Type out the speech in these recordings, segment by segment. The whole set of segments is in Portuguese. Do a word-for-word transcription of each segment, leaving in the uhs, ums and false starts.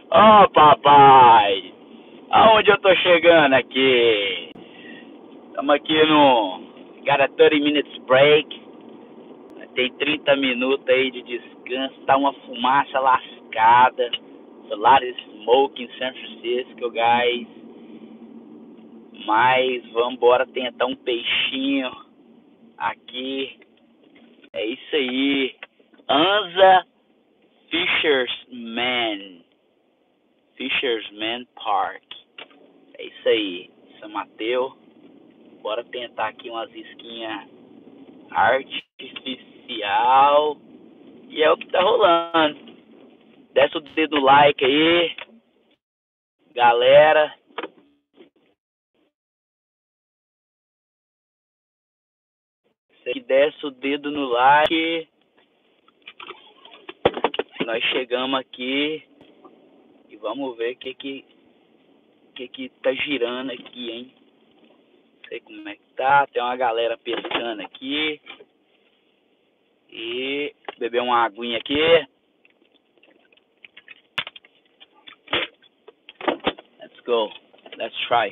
Ó, oh, papai! Aonde eu tô chegando aqui? Estamos aqui no Got a thirty minutes break. Tem trinta minutos aí de descanso. Tá uma fumaça lascada. A lot of smoke em San Francisco, guys. Mas vamos embora tentar um peixinho aqui. É isso aí. Anza Fisherman. Fisherman Park. É isso aí. São Mateus. Bora tentar aqui umas isquinhas artificial. E é o que tá rolando. Desce o dedo no like aí, galera. Você desce o dedo no like. Nós chegamos aqui e vamos ver o que que, que que tá girando aqui, hein? Não sei como é que tá. Tem uma galera pescando aqui. E beber uma aguinha aqui. Let's go. Let's try.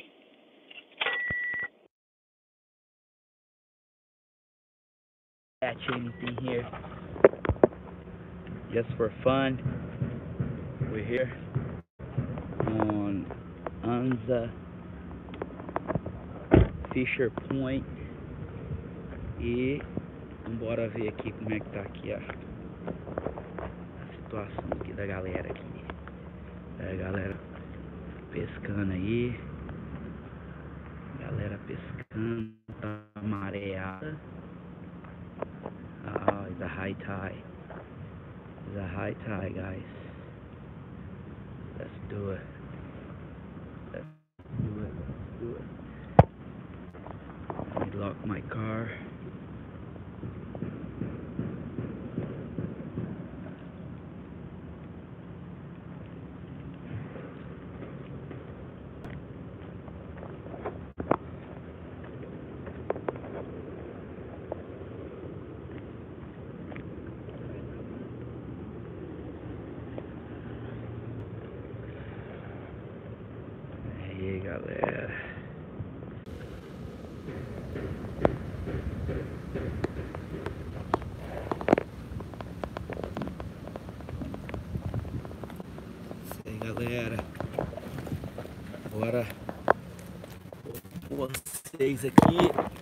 Catch anything here. Just for fun. We're here on Anza Fisher Point. E bora ver aqui como é que tá aqui a, a situação aqui da galera aqui. É, galera pescando aí. Galera pescando, tá mareada. Ah, it's a high tide. It's a high tide, guys. Let's do it. Let's do it. Let's do it. Let me lock my car. Aí, galera. Isso aí, galera. Agora vocês aqui.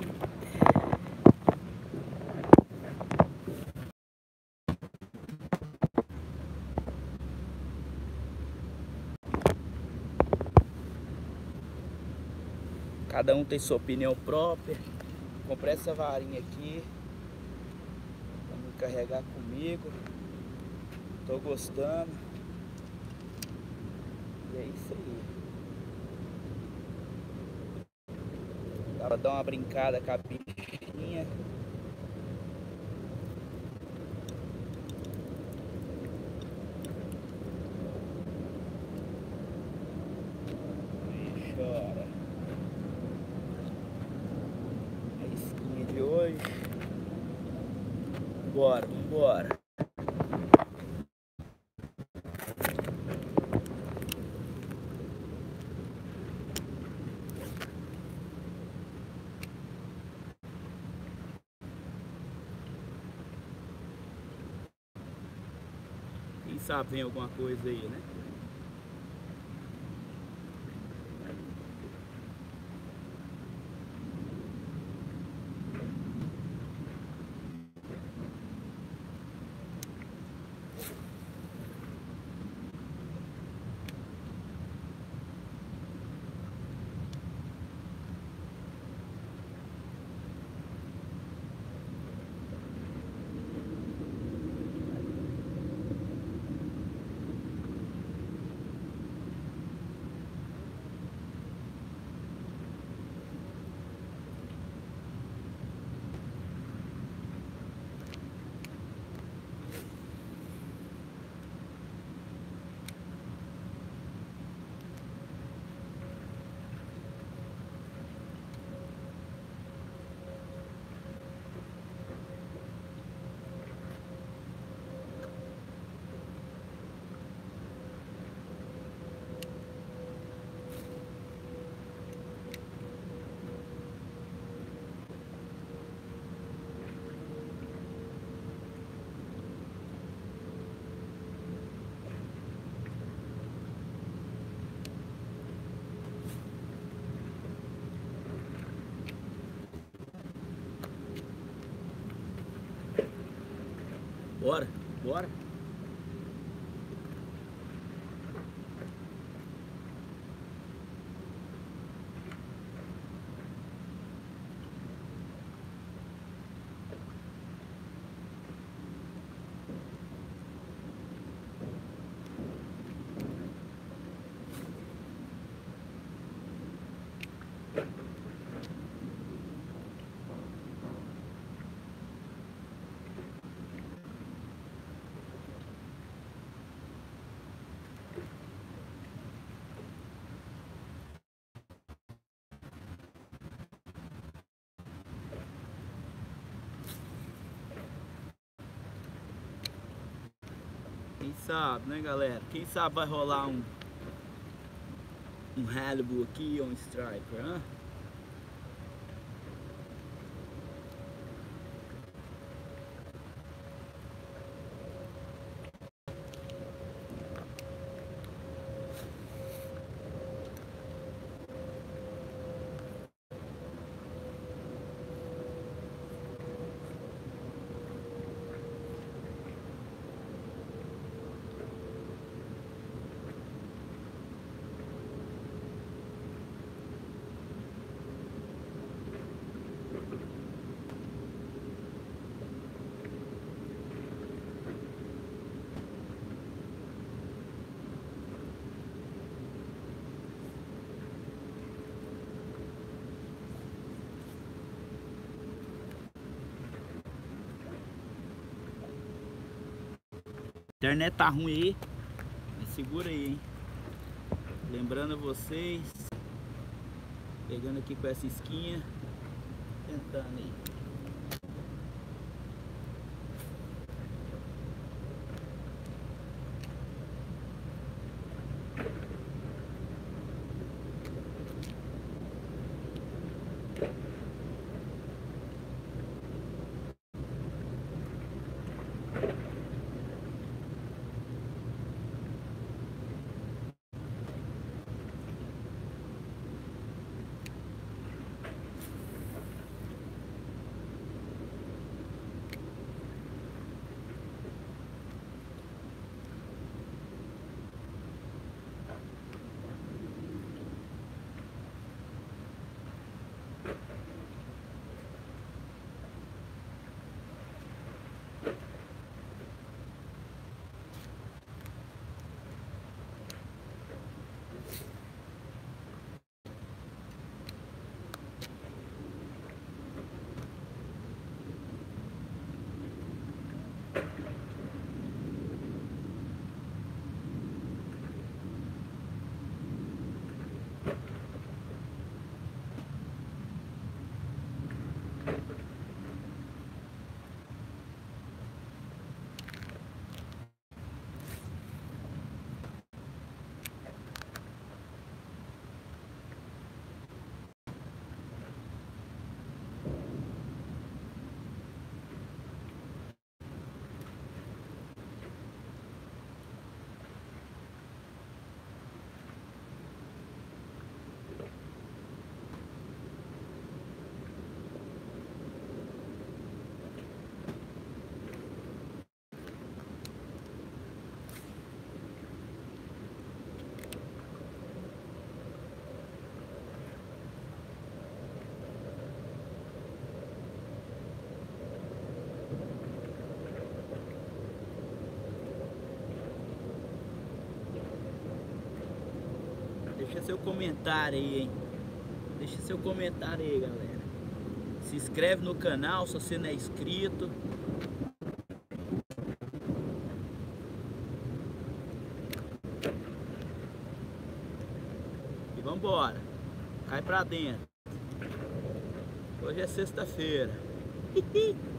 Cada um tem sua opinião própria. Comprei essa varinha aqui pra me carregar comigo. Tô gostando. E é isso aí. Dá pra dar uma brincada com a bichinha. E chora. De hoje. Bora, vambora. Quem sabe vem alguma coisa aí, né? Bora, bora. Quem sabe, né, galera? Quem sabe vai rolar um um Halibu aqui ou um Striper, né? A internet tá ruim aí, mas segura aí, hein? Lembrando a vocês, pegando aqui com essa esquinha, tentando aí. Deixa seu comentário aí, hein? Deixa seu comentário aí, galera. Se inscreve no canal se você não é inscrito. E vambora. Cai pra dentro. Hoje é sexta-feira.